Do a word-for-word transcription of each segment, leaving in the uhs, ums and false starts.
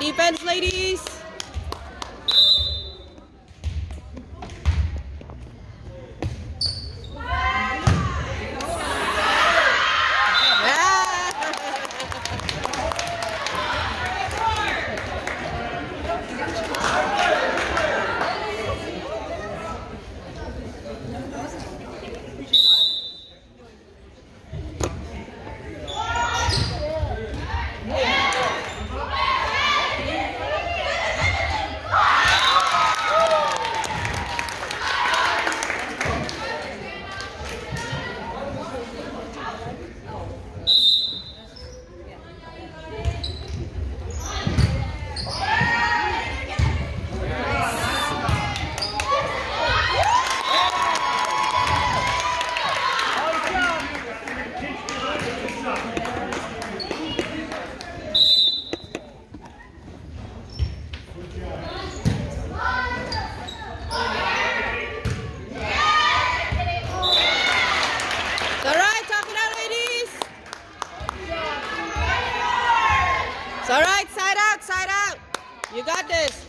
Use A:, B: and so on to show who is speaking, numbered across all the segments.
A: defense, ladies. All right, side out, side out. You got this.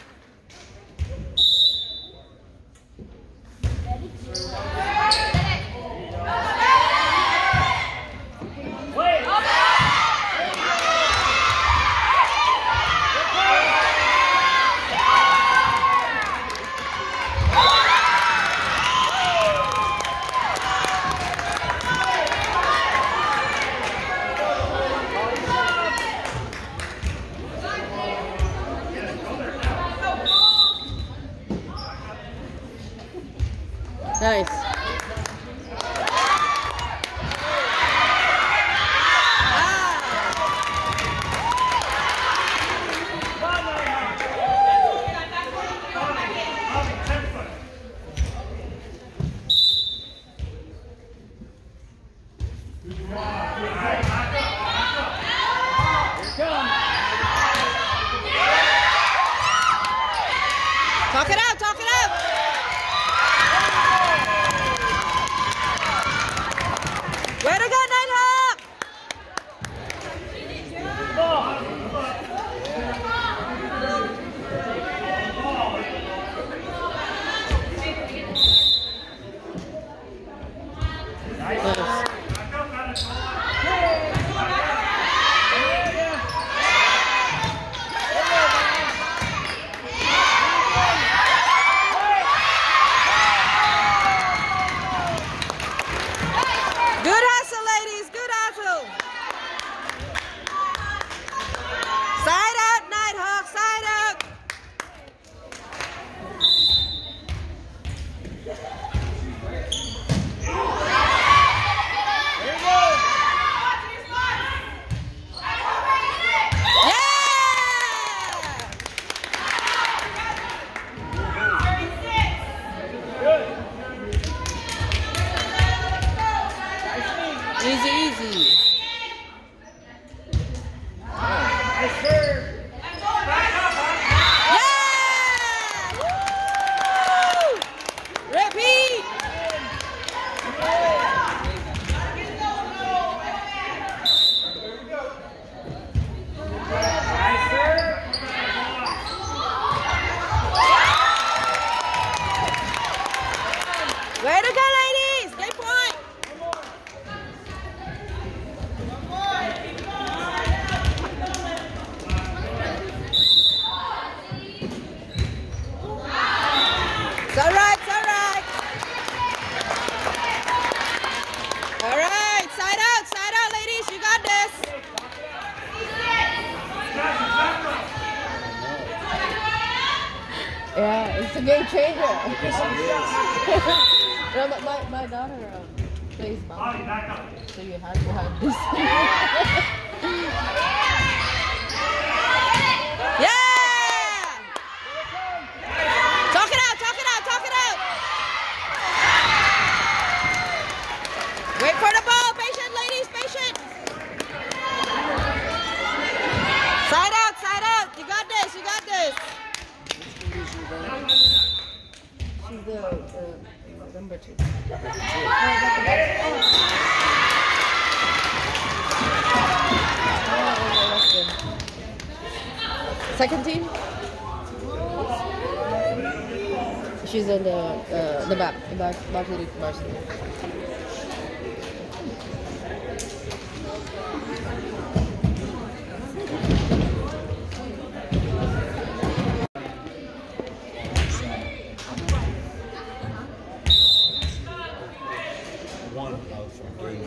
A: Nice. Talk it out, talk it out. Way to go, Nighthawk! Nice. Good hustle, ladies. Good hustle. Side out, Nighthawk. Side out. Easy, easy.
B: Nice serve.
A: Yeah! Woo! Repeat.
B: Nice serve.
A: Way to go, ladies. Great point. It's all right, it's all right. All right, side out, side out, ladies. You got this. Yeah, it's a game changer. No, but my, my daughter um, plays volleyball, so you have to have this. Yeah! Talk it out, talk it out, talk it out. Wait for the ball, patient, ladies, patient. Side out, side out. You got this, you got this. She's the, the number two. Oh, second team? She's in the uh, the back, the back, varsity, varsity.
C: One of three.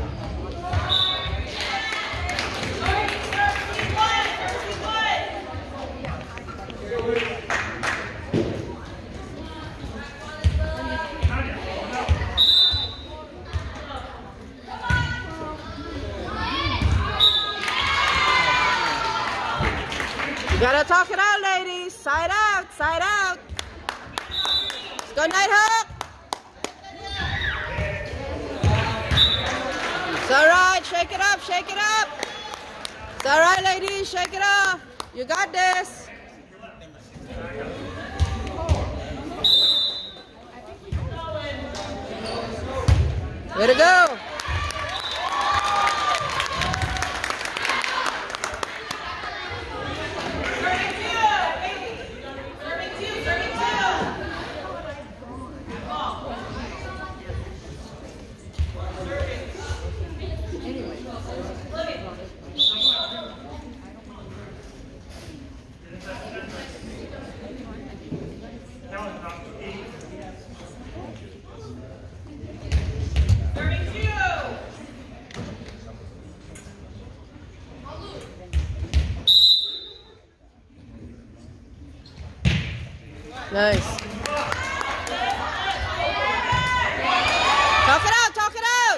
A: You gotta talk it out, ladies. Side out, side out. Let's go, Nighthawk. It's all right. Shake it up, shake it up. It's all right, ladies. Shake it up. You got this. Way to go. Nice. Talk it out, talk it out.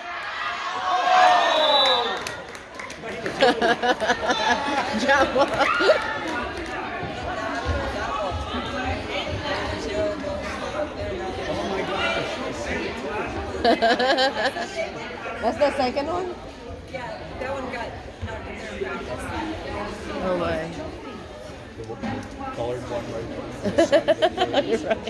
A: Jump. That's the second one?
D: Yeah, that one got knocked in there in practice.
A: Oh my.
C: Colored one right there.
A: You're right.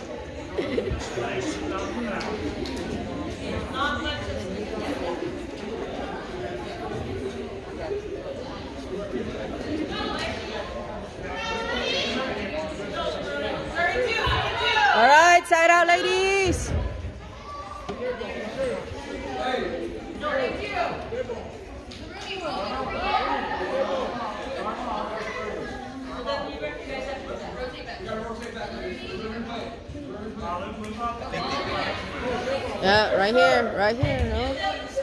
A: All right, side out, ladies. Yeah, right here, right here, no?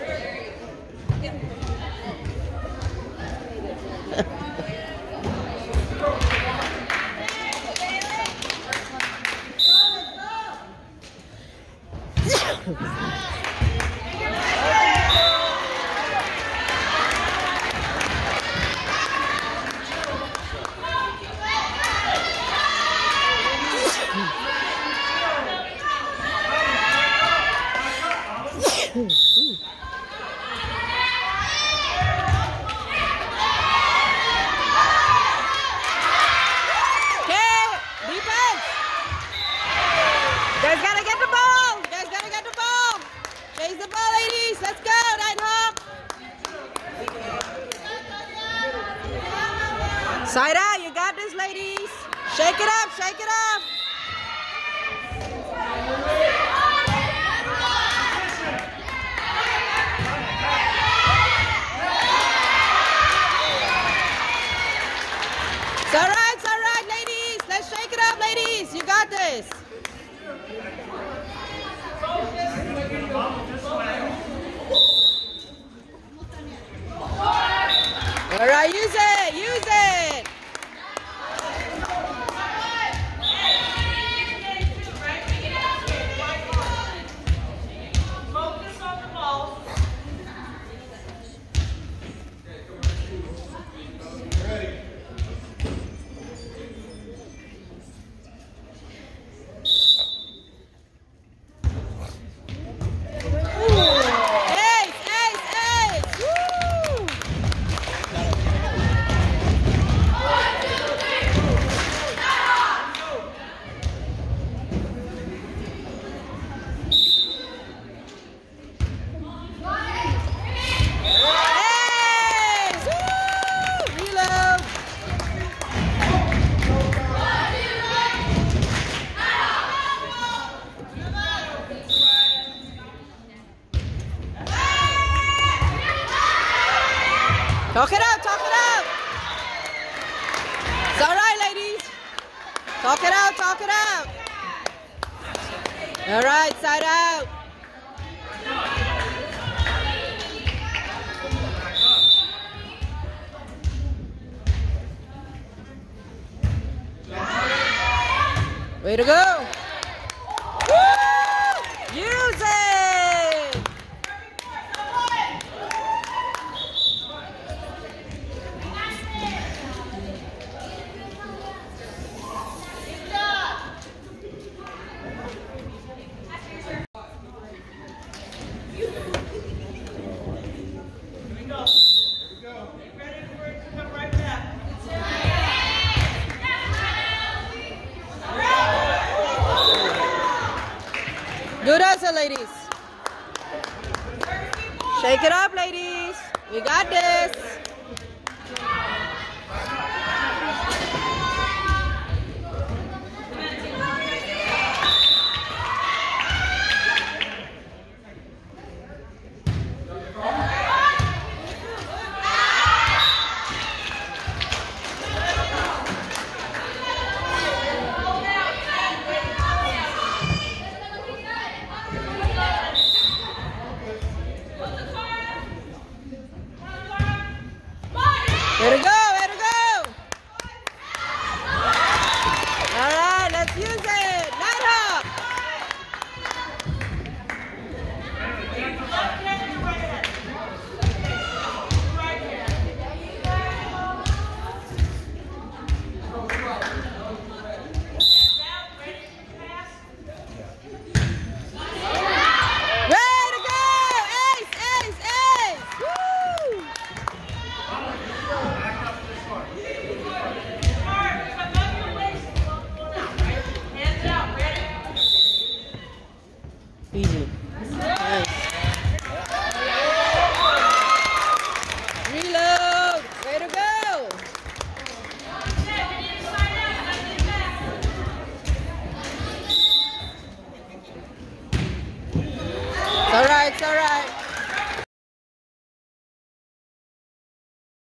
A: Side out, you got this, ladies. Shake it up, shake it up. It's all right, it's all right, ladies. Let's shake it up, ladies. You got this. All right, use it, use it. Talk it out, talk it out. It's all right, ladies. Talk it out, talk it out. All right, side out. Way to go. Woo! Use it. Good answer, ladies. Shake it up, ladies. We got this.